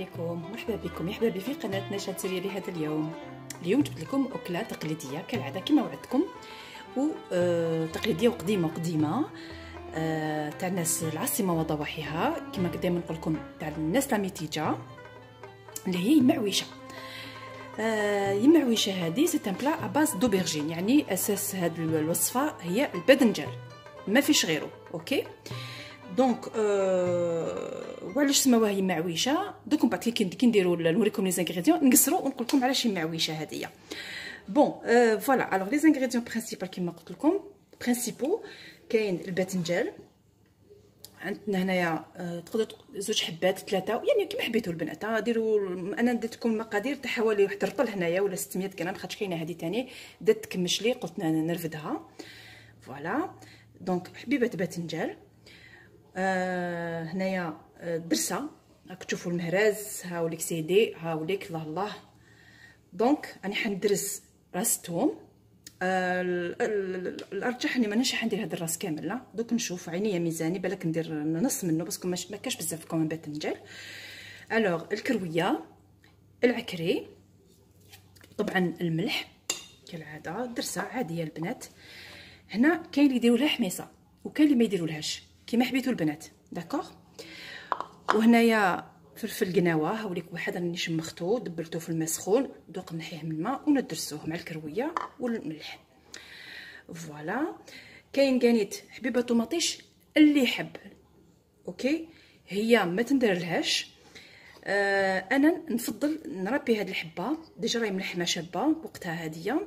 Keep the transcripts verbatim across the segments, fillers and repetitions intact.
عليكم، مرحبا بكم يا حبابي في قناه نشاط سريه لهذا اليوم. اليوم جبت لكم اكله تقليديه كالعاده كما وعدتكم، وتقليديه وقديمه قديمه أه تاع الناس العاصمه وضواحيها، كما دائما نقول لكم تاع الناس لاميتيجا، اللي هي يمعويشه. أه يمعويشه هذه سي ان بلا اباز دوبرجين، يعني اساس هذه الوصفه هي الباذنجان، ما فيش غيره. اوكي دونك أه وعلاش سماوها هي معويشه؟ دوك من بعد كي نديروا نوريكم لي زانغريديون نقصروا ونقول لكم علاش هي معويشه هذه. بون أه فوالا الوغ لي زانغريديون برينسيبال كيما قلت لكم برينسيبو كاين الباذنجان، عندنا هنايا أه تقدروا زوج حبات ثلاثه، يعني كيما حبيتوا البنات. ديروا انا درت لكم المقادير تاع حوالي واحد رطل هنايا ولا ستمية غرام، خاطر كاينه هذه ثاني بدات تكمش لي قلت نرفدها. فوالا دونك حبيبات باذنجان. آه هنايا درسه راك تشوفوا المهراز، هاوليك سيدي هاوليك الله الله. دونك راني حندرس راس توم. آه الارجح اني مانيش حندير هذا الراس كامل، لا دوك نشوف عينيا ميزاني بالك ندير نص منه باسكو ما كاش بزاف كوم باذنجان. الوغ الكرويه، العكري، طبعا الملح كالعاده، درسه عاديه البنات. هنا كاين اللي يديروا لها حميصه وكاين اللي ما يديرولهاش كيما حبيتوا البنات، داكوغ. وهنايا فلفل قناوه هاوليك واحد راني شمختو دبلتو في الماء سخون، دوق نحيه من الماء وندرسوه مع الكرويه والملح. فوالا كاين كانيت حبيبه طوماطيش اللي يحب. اوكي هي ما تندرلهاش. آه انا نفضل نربي هاد الحبه ديجا راهي ملحمه شابه وقتها هاديه.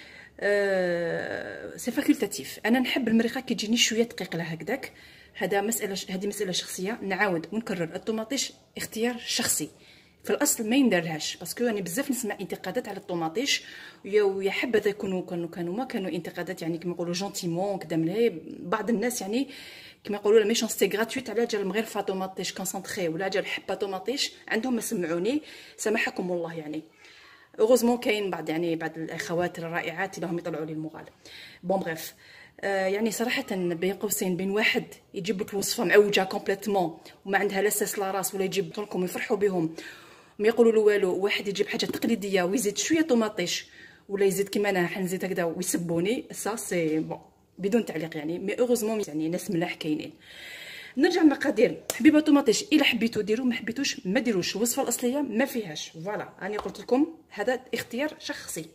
أه سي فاكولتاتيف، انا نحب المريقه كي تجيني شويه دقيق لها هكذاك. هذا مساله هذه مساله شخصيه، نعاود ونكرر الطوماطيش اختيار شخصي، في الاصل ما يندرلهاش باسكو راني بزاف نسمع انتقادات على الطوماطيش، ويا حبذا يكونوا كانوا كانوا ما كانوا انتقادات يعني كما يقولوا جونتيمون كدا من بعض الناس، يعني كما يقولوا لا ميشونستي غراتويت على جال مغرفه طوماطيش كونسونطري ولا جال حبه طوماطيش عندهم ما سمعوني سامحكم الله. يعني اوغوزمون كاين بعض يعني بعض الاخوات الرائعات اللي هم يطلعوا لي المغال. بون بريف آه يعني صراحه بين قوسين بين واحد يجيب لك الوصفه معوجه كومبليتمون وما عندها لا ساس لا راس، ولا يجيب لكم يفرحوا بهم ما يقولوا له والو، واحد يجيب حاجه تقليديه ويزيد شويه طوماطيش ولا يزيد كيما انا حنزيد هكذا ويسبوني، سا سي بون بدون تعليق يعني. مي اوغوزمون يعني ناس ملاح كاينين. نرجع للمقادير. حبيبه طوماطيش الا حبيتو ديروا، ما حبيتوش ما ديروش، الوصفه الاصليه ما فيهاش. فوالا راني قلت لكم هذا اختيار شخصي.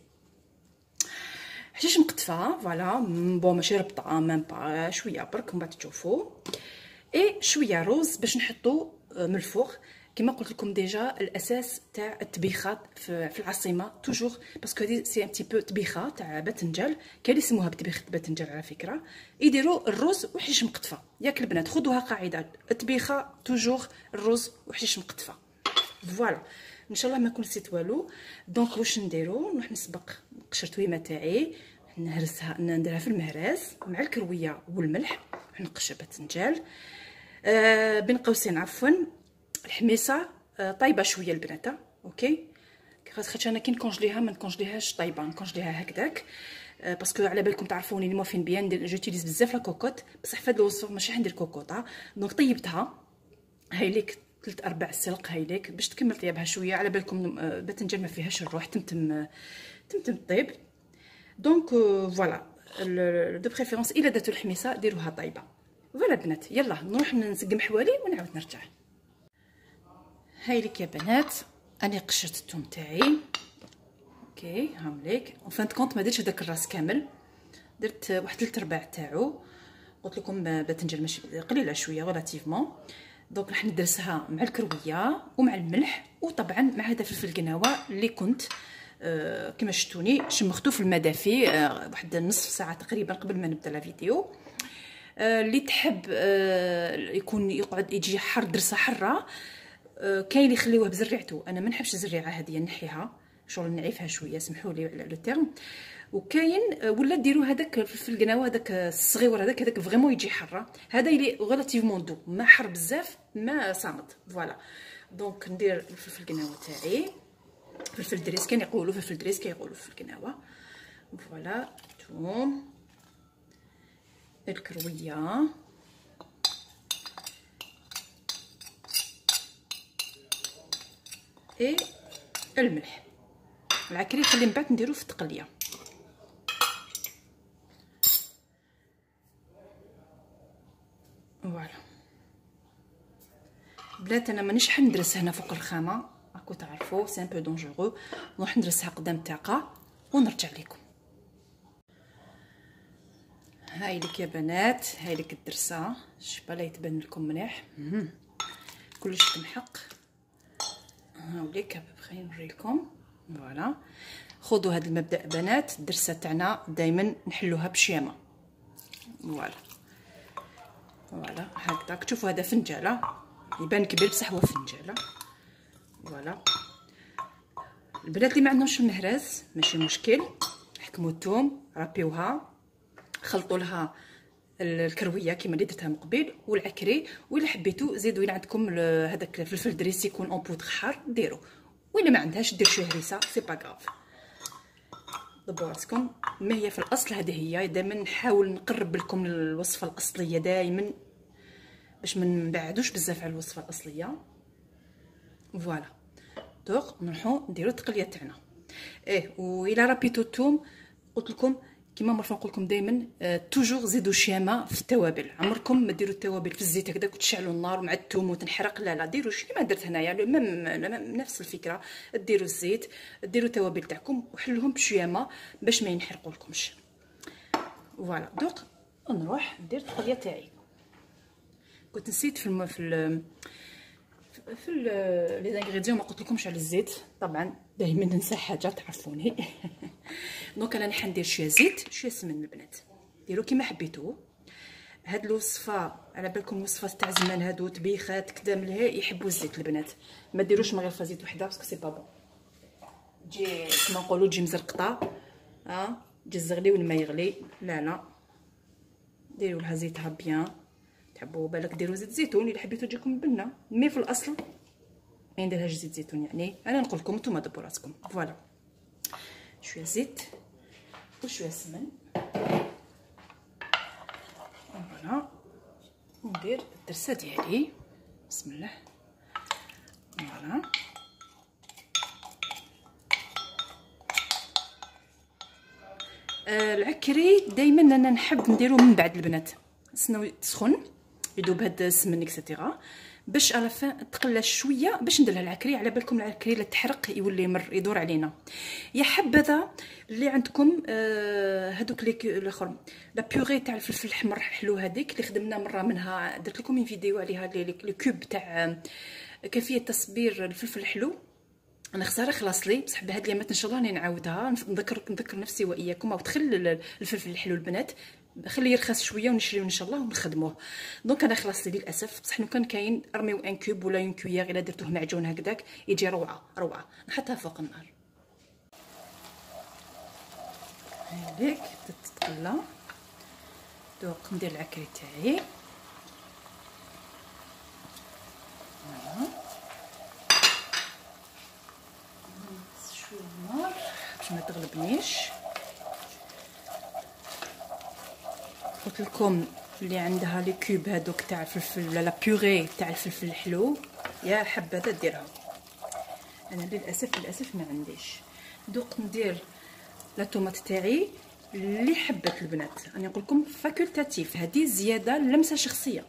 حشيش مقطفه فوالا بون ماشي ربطه ميم با شويه برك من بعد تشوفوا. اي شويه روز باش نحطو من الفوق كما قلت لكم ديجا. الاساس تاع الطبيخات في العاصمه توجور باسكو هذه سي ان تي بو طبيخه تاع باذنجان، كاين اللي يسموها بطبيخه باذنجان على فكره، يديروا الروز وحشيش مقطفه. ياك البنات خذوها قاعده، الطبيخه توجور الروز وحشيش مقطفه. فوالا ان شاء الله ما نكون نسيت والو. دونك واش نديرو؟ نروح نسبق القشرتويمه تاعي نهرسها نديرها في المهراز مع الكرويه والملح، نقشر باذنجان آه بين قوسين عفوا الحميصه آه طايبه شويه البنات. اوكي خاطر انا كي نكونجليها ما نكونجليهاش طايبه، نكونجليها هكذاك آه باسكو على بالكم تعرفوني لي موفين بيان ندير جوتيليز بزاف لا كوكوت، بصح في هذا الوصفه ماشي حندير كوكوطه. دونك طيبتها هاي ليك ثلاث ارباع السلق هاي ليك باش تكمل طيابها شويه. على بالكم آه باذنجان ما فيهاش الروح، تمتم آه تمتم طيب. دونك فوالا دو بريفيرونس الا درتو الحميصه ديروها طايبه. فوالا بنات يلا نروح نسقم حوالي ونعاود نرجع. هاي لك يا بنات اني قشرت الثوم تاعي. اوكي هامليك اون فان كونط ما درتش هذاك الراس كامل، درت واحد ثلاث ارباع تاعو. قلت لكم باذنجان ماشي قليله شويه ريلاتيفمون. دونك راح ندرسها مع الكرويه ومع الملح وطبعا مع هذا الفلفل القناوه اللي كنت آه كما شفتوني شمختو في الماء دافي آه واحد نصف ساعه تقريبا قبل ما نبدا لا فيديو. آه اللي تحب آه يكون يقعد يجي حر درسه حره آه كاين اللي يخليوه بزريعته، انا ما نحبش الزريعه هذه نحيها شغل نعيفها شويه سمحوا لي على لو تيرم. وكاين آه ولا ديروا هذاك في القناوه هذاك الصغيور هذاك هذاك فريمون يجي حره، هذا يلي غولاتيفمون دو ما حر بزاف ما صامت. فوالا دونك ندير الفلفل القناوه تاعي، فلفل دريس كاين يقولوا فلفل دريس كاين يقولوا في القناوه. فوالا ثوم الكرويه اي الملح. العكري خلي من بعد نديرو في التقليه. فوالا بلات انا مانيش حندرس هنا فوق الخامه، راكو تعرفوا سي ان بو دونجورو. نروح ندرسها قدام الطاقه ونرجع لكم. هاي لك يا بنات، هاي لك الدرسه. شوفوا لا يتبان لكم مليح، كلش تمحق. هاوليك خلينا نوريلكم. فوالا خذوا هذا المبدا بنات، الدرسه تاعنا دائما نحلوها بشيامه. فوالا فوالا هكذاك. شوفوا هذا فنجاله يبان كبير بصح هو فنجاله. فوالا البنات اللي ما عندهمش المهراز ماشي مشكل، حكموا الثوم رابيوها، خلطوا لها الكرويه كيما اللي درتها من قبيل والعكري، وإلا حبيتو زيدوا الى عندكم هذاك الفلفل دريسي يكون اون بودر حار ديروا، وإلا ما عندهاش دير شويه هريسه سي با غاف. ضبوا راسكم. ما هي في الاصل هذه هي، دائما نحاول نقرب لكم الوصفه الاصليه دائما باش ما نبعدوش بزاف على الوصفه الاصليه. فوالا دوك نروحو نديرو التقليه تاعنا. ايه وإلا ربيتو الثوم قلت لكم كيما مرفا نقول لكم دائما آه توجور زيدوا شيامه في التوابل. عمركم ما ديروا التوابل في الزيت هكذاك وتشعلوا النار مع الثوم وتنحرق، لا لا ديروا كيما درت هنايا ميم نفس الفكره. ديروا الزيت، ديروا التوابل تاعكم وحلوهم بشيامه باش ما ينحرقوا لكمش. فوالا دوك نروح ندير التقليه تاعي. كنت نسيت في الم... في ال... في لي زانغريديون ما قلت لكمش على الزيت، طبعا دائما ننسى حاجه تعرفوني. دونك انا راح ندير شويه زيت شويه سمن البنات، ديروا كيما حبيتو. هاد الوصفه على بالكم الوصفات تاع زمان هادو طبيخات كدا ملهي يحبوا الزيت البنات، ما ديروش مغرفه زيت وحده باسكو سي با بون، تجي كما نقولوا تجي مزرقطه. ها أه؟ تجي زغلي والما يغلي، لا لا ديروا لها زيتها بيان. تحبوا بالك ديروا زيت زيتون الا حبيتو تجيكم بنه، مي في الاصل ما نديرهاش زيت زيتون. يعني انا نقول لكم نتوما دبروا راسكم. فوالا شويه زيت وشويه سمن. فوالا ندير الدرسه ديالي بسم الله. فوالا آه العكري دائما انا نحب نديرو من بعد البنات سنو تسخن يذوب هاد السمن اكسيتيرا باش على فين تقلى شويه باش ندير لها العكري. على بالكم العكري لا تحرق يولي مر يدور علينا. يا حبذا اللي عندكم آه هذوك لي الاخر لا بيغي تاع الفلفل الاحمر حلو هذيك اللي خدمنا مره منها، درت لكم من فيديو عليها لي كوب تاع كيفيه تصبير الفلفل الحلو. انا خساره خلاص لي بصح بهاد اليامات ان شاء الله راني نعاودها نذكر نذكر نفسي واياكم. او تخل الفلفل الحلو البنات خليه يرخص شويه ونشريوه ان شاء الله ونخدموه. دونك انا خلاص لي للاسف بصح لو كان كاين ارميو ان كوب ولا اون كويير الا درتوه معجون هكذاك يجي روعه روعه. نحطها فوق النار هذيك تتقلى. دوك ندير العكري تاعي. شويه النار باش ما تغلبنيش. قلت لكم اللي عندها لي كوب هذوك تاع الفلفل ولا لا بيغي تاع الفلفل الحلو يا حبذا ديرها. انا للاسف للاسف ما عنديش. دوك ندير لا طوماط تاعي اللي حبت البنات، راني نقول لكم فاكولتاتيف، هذه زياده لمسه شخصيه.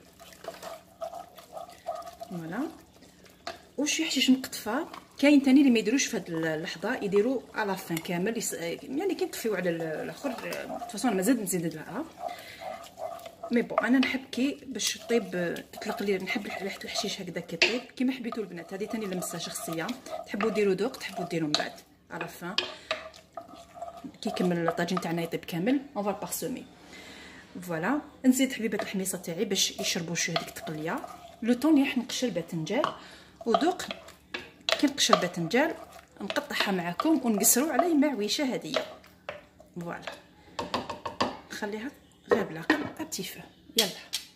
فوالا وشي حشيش مقطفه. كاين ثاني اللي ما يديروش في هذه اللحظه يديروا على فين كامل يس... يعني كيطفيو على الاخر فاصون مازال نزيد لها. مي بون انا نحب كي باش طيب تطلق لي نحب ريحه الحشيش هكذا كيطيب كيما حبيتو البنات. هذه ثاني لمسه شخصيه، تحبوا ديروا دوق تحبوا ديروا من بعد على فين كي يكمل الطاجين تاعنا يطيب كامل اون فا بارسومي. فوالا نزيد حبيبات الحميصه تاعي باش يشربوا شويه هذيك التقليه. لو طون راح نقشر الباذنجان ودوق كي نقشر الباذنجان نقطعها معكم ونقصروا على معويشه هذه. فوالا نخليها غير بلاقه ابتي فو. يلا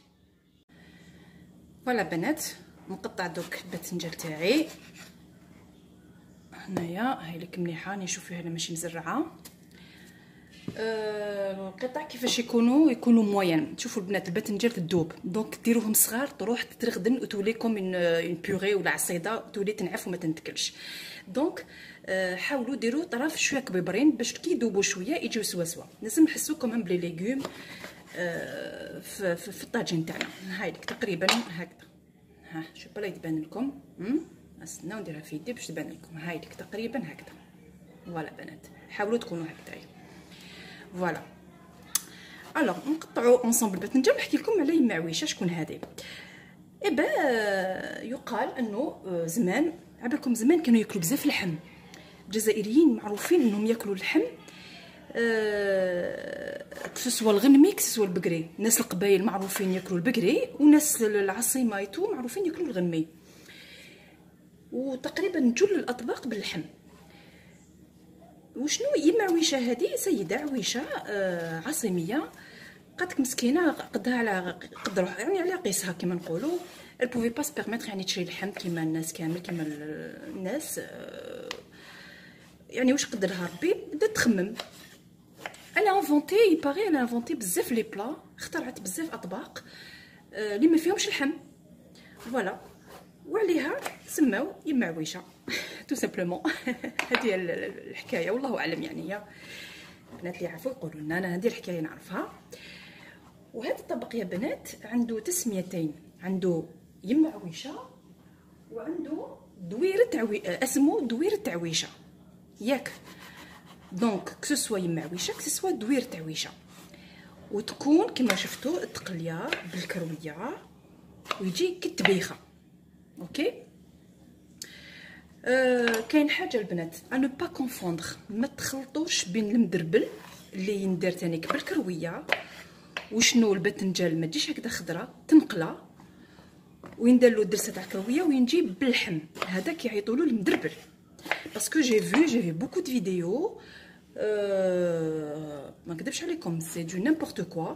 فوالا بنات نقطع دوك الباذنجان تاعي هنايا. هاي لك مليحه راني نشوف فيها ماشي مزرعه. أه القطع كيفاش يكونوا يكونوا موين. تشوفوا البنات الباذنجان تذوب، دونك ديروهم صغار تروح تترغدن وتوليكم اون اون بيغي ولا عصيده تولي تنعف وما تنتكلش. دونك أه حاولوا ديروا طرف شويه كبيبرين باش كي يذوبوا شويه يجيو سوا سوا. لازم نحسوا كمان بلي ليغوم أه في, في, في الطاجين تاعنا. هايلك تقريبا هكذا. ها شوف بلا يبان لكم. نستناو نديرها في يدي باش تبان لكم. هايلك تقريبا هكذا. فوالا بنات حاولوا تكونوا هكذايا. فوالا الوغ نقطعوا اونصومبل الباذنجان. نحكي لكم على يما عويشه شكون هذه. ايبا يقال انه زمان عبالكم زمان كانوا ياكلوا بزاف اللحم. الجزائريين معروفين انهم ياكلوا اللحم أه كسوا الغنمي كسوا البقري. ناس القبائل معروفين ياكلوا البقري، وناس العاصمه ايتو معروفين ياكلوا الغنمي. وتقريبا جل الاطباق باللحم. وشنو يما عويشه هذه؟ سيده عويشه آه عاصميه، قالك مسكينه قدها على قد روح يعني على قيسها كما نقولوا. البوفي با سبيرميتر يعني تشري اللحم كيما الناس كامل كيما الناس آه يعني واش قدر لها ربي. بدات تخمم. انا انفونتي يباغي انا انفونتي بزاف لي بلا، اخترعت بزاف اطباق آه اللي ما فيهمش اللحم. فوالا وعليها سماو يما عويشه تو سامبلومون. هذه الحكايه والله اعلم. يعني يا بنات اللي يعرفوا يقولوا لنا، انا هذه الحكايه نعرفها. وهذا الطبق يا بنات عنده تسميتين، عنده يما عويشه وعنده دويره عوي اسمه دويره عويشه ياك. دونك كسوا يما عويشه كسوا دويره عويشه، وتكون كما شفتوا التقليه بالكرويه ويجي كالتبيخه. اوكي أه كاين حاجه البنات انو با كونفوندر، ما تخلطوش بين المدربل اللي يندار تانيك بالكرويه وشنو الباذنجان ما تجيش هكذا خضره تنقله ويندار له الدرسه تاع الكرويه وينجي باللحم. هذا كيعيطوا له المدربل. باسكو جي فيو جي في بوكو دو فيديو أه ما نكذبش عليكم سي دو نيمبورط كوا.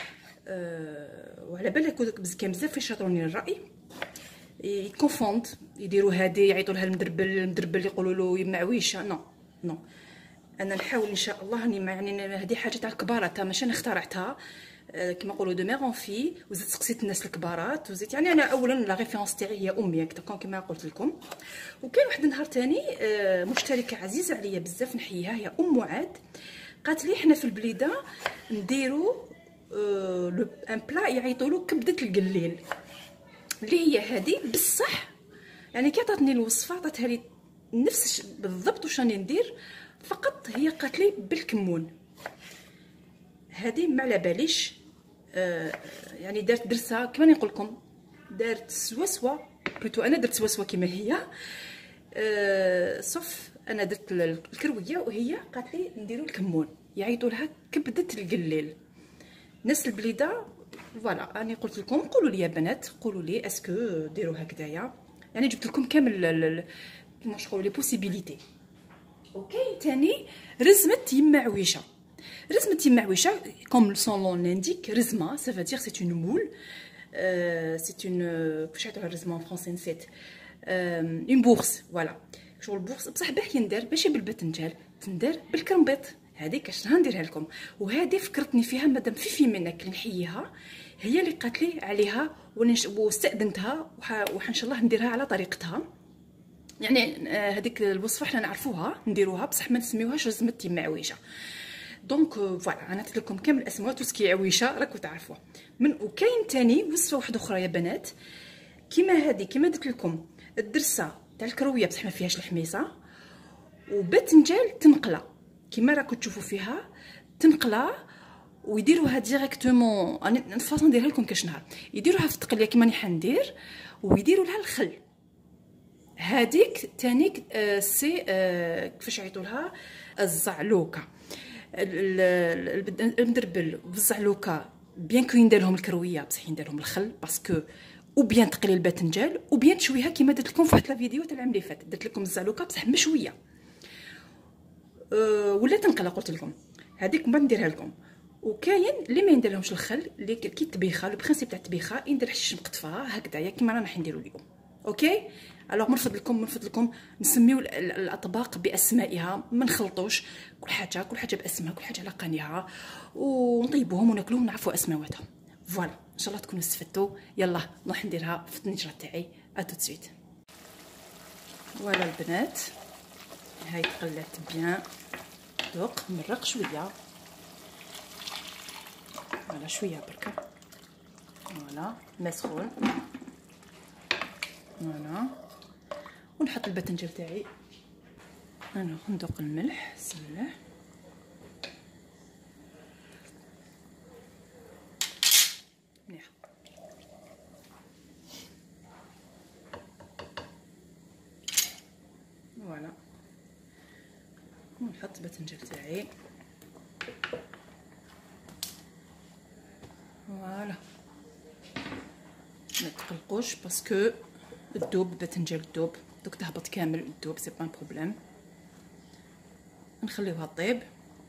أه وعلى بالك كاين بزاف يشاطروني الراي يكونفوند يديروا هذه يعيطوا لها المدربل المدربل يقولوا له يما عويشه. نو نو انا نحاول ان شاء الله اني يعني هذه حاجه تاع الكبارات ماشي انا اخترعتها كما نقولوا دو ميغ اون في. وزدت سقسيت الناس الكبارات وزدت يعني انا اولا لا ريفيرونس تاعي هي امي كما قلت لكم. وكاين واحد النهار ثاني مشتركه عزيزه عليا بزاف نحييها هي ام معاد، قالت لي حنا في البليده نديروا ان بلا يعيطوا له كبده القليل اللي هي هذه بصح. يعني كي عطاتني الوصفه عطاتها لي نفس بالضبط واش راني ندير، فقط هي قالت لي بالكمون. هذه ما على باليش آه يعني دارت درسها كما نقول لكم دارت سوسوا بلوتو. انا درت سوسوا كما هي آه صف انا درت الكرويه وهي قالت لي نديروا الكمون يعيطوا لها كبده القليل. ناس البليده فوالا راني قلت لكم قولوا لي يا بنات قولوا لي اسكو ديروا هكذايا. يعني جبت لكم كامل كيما نقولوا لي بوسيبيليتي. وكاين ثاني رزمه يما عويشه. رزمه يما عويشه كوم سون لون لانديك رزمه سا فادير سي اون مول سي اون كيفاش يعيطوا الرزمه ان فرونسي نسيت اون بورس. فوالا شغل بورس بصح باش يندار ماشي بالباذنجان تندار بالكرنبيط. هذه كاش نديرها لكم. وهذه فكرتني فيها مدام فيفي منك اللي نحييها، هي اللي قالت لي عليها واستأذنتها وح ان شاء الله نديرها على طريقتها. يعني هذيك الوصفه حنا نعرفوها نديروها بصح ما نسميوهاش رزمه يما عويشه. دونك فوالا انا قلت لكم كامل الاسماء توسكي عويشه راكو تعرفوها. من وكاين ثاني وصفه واحده اخرى يا بنات كيما هذه كيما قلت لكم الدرسه تاع الكرويه بصح ما فيهاش الحميصه وباذنجان تنقله كيما راكو تشوفوا فيها تنقله ويديروها ديريكتومون. انا فاصون نديرها لكم كاش نهار يديروها في التقليه كيما راني حندير ويديروا لها الخل. هذيك تانيك آه سي آه كيفاش يعيطوا لها الزعلوكه. المدربل والزعلوكه بيان كو يندير لهم الكرويه بصح يندير لهم الخل باسكو او بيان تقلي الباذنجان او بيان تشويها كيما درت لكم في واحد الفيديو تاع العام اللي فات. درت لكم الزعلوكه بصح مشويه أه ولا تنقله قلت لكم هذيك من نديرها لكم. وكاين اللي ما يندير لهمش الخل اللي كي الطبيخه لو برينسيپ تاع الطبيخه يندير حشيش مقطفه هكذايا كيما رانا حنديروا اليوم. اوكي. الوغ منفض لكم منفض لكم نسميو الاطباق باسمائها، ما نخلطوش كل حاجه كل حاجه باسمها، كل حاجه على قانيها، ونطيبوهم وناكلوهم ونعرفوا اسماواتهم. فوالا ان شاء الله تكونوا استفدتوا. يلا نروح نديرها في الطنجره تاعي. اتو تسويت. فوالا البنات، هاي تقلات بيان. دوق نمرق شويه، فوالا شويه بركه. فوالا ما سخون. فوالا ونحط الباذنجان تاعي. انا ندوق الملح. بسم الله. مليح. فوالا ونحط الباذنجان تاعي. فوالا ما تقلقوش باسكو الذوب الباذنجان الذوب دوك تهبط كامل الذوب، سي با بروبليم. نخليوها طيب.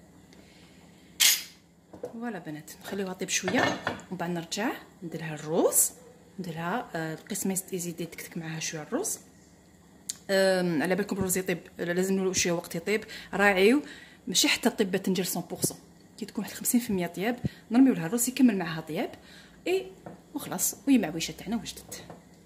فوالا بنات نخليوها طيب شويه ومن بعد نرجع نديرها الروز. نديرها القسمه يزيد يتكتك معاها شويه الروز. على بالكم الروز يطيب لازم له شويه وقت يطيب. راعيو ماشي حتى طيب باذنجان مية بالمية، كي تكون واحد خمسين في المية طياب نرميو لها الروز يكمل معاها طياب اي وخلاص. وهي معويشه تاعنا وجدت.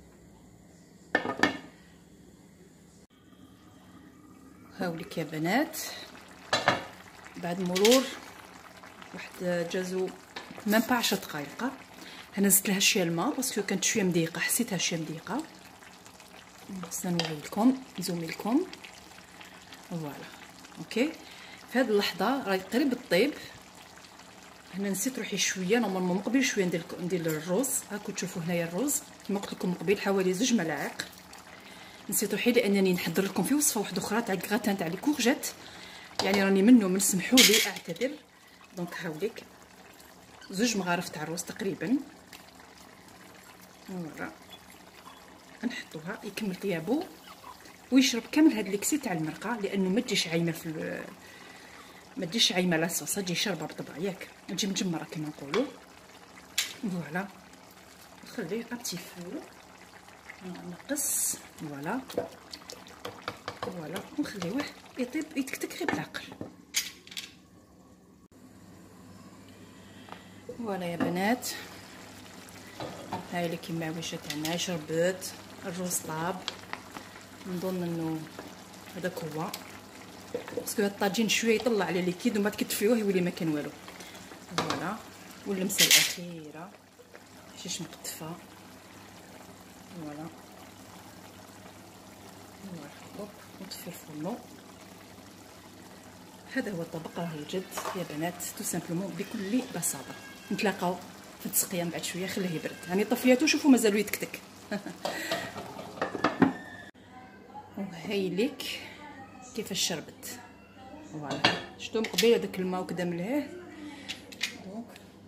هاوليك يا بنات بعد مرور واحد جازو ميم با عشر دقائق. انا زدت لها شويه الماء باسكو كانت شويه مضيقه، حسيتها شويه مضيقه. خصنا نوري لكم نزومي لكم. فوالا اوكي. في هذه اللحظه راهي قريب الطيب. هنا نسيت روحي شويه نورمالمون من قبل شويه ندير ندير الروز. هاكو تشوفوا هنايا الروز كما قلت لكم من قبل حوالي زوج ملاعق. نسيت روحي لانني نحضر لكم في وصفه واحده اخرى تاع الكراتان تاع لي كورجيت، يعني راني منو من سمحوا لي اعتذر. دونك هاوليك زوج مغارف تاع الروز تقريبا. فوالا نحطوها يكمل طيابو ويشرب كامل هاد ليكسي تاع المرقه، لانه ما تجيش عايمه في ما تجيش عايمه لاصوص، تجي شاربه بالطبع ياك، تجي مجمره كما نقولوا. فوالا نخليه ابتي فو نقص. فوالا فوالا ونخليوه يطيب يتكتك غير بالعقل. فوالا يا بنات هاي اللي كيما معويشه تاعنا شربت الروز طاب. نظن انه هذاك هو باسكو الطاجين شويه يطلع على ليكيد ومن بعد كتفيوه يولي ما كان والو. فوالا واللمسه الاخيره شيش مقطفه. فوالا فوالا نطفي الفرن. هذا هو الطبق راه يوجد يا بنات تو سامبلومون بكل بساطه. نتلاقاو في التسقيه بعد شويه. خليه يبرد. راني طفياتو شوفوا مازالو يتكتك. وهاي ليك كيفاش شربت. فوالا شفتو من قبيله داك الماء وكدا ملهيه. دونك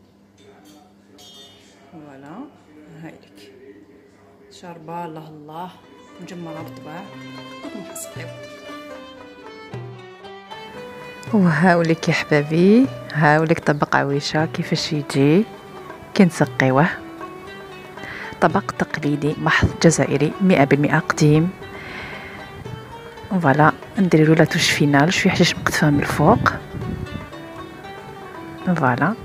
فوالا هاي ليك شاربه. الله الله مجمره بالطبع ونحصقيو. وهاوليك يا حبابي هاوليك طبق عويشه كيفاش يجي كي نسقيوه. طبق تقليدي محض جزائري مئة بالمئة قديم. فوالا ندير له لا توش فينال شويه حشيش مقطفه من الفوق. فوالا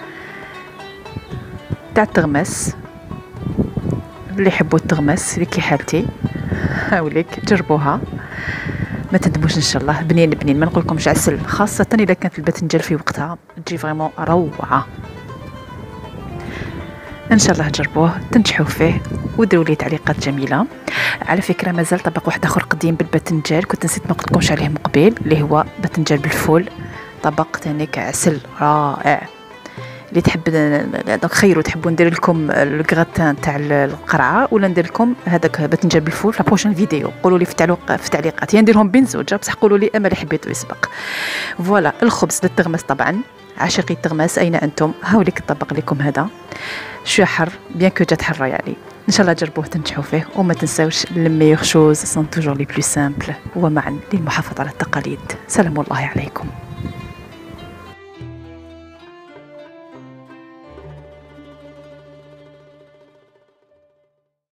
تاع التغمس اللي يحبوا التغمس اللي كي حالتي. هاوليك جربوها ما تندموش ان شاء الله. بنين بنين ما نقولكمش عسل، خاصه اذا كانت الباذنجان في وقتها تجي فريمون روعه. ان شاء الله تجربوه تنجحوا فيه وديروا لي تعليقات جميله. على فكره مازال طبق واحد اخر قديم بالباذنجان كنت نسيت ما قلتلكمش عليه من قبل، اللي هو باذنجان بالفول. طبق تاني كعسل رائع. اللي تحب دونك خيروا تحبوا ندير لكم الكراتان تاع القرعه ولا ندير لكم هذاك باذنجان بالفول في بروشين فيديو. قولوا لي في التعليق في التعليقات يا نديرهم بين زوج بصح قولوا لي اما اللي حبيتو يسبق. فوالا الخبز للتغمس طبعا. عاشقي التغماس اين انتم؟ هاوليك الطبق لكم هذا شويه حر بيان كو جات حره يعني. ان شاء الله جربوه تنجحوا فيه وما تنساوش الميور شوز سون توجور لي بلو سامبل ومعا للمحافظه على التقاليد. سلام الله عليكم.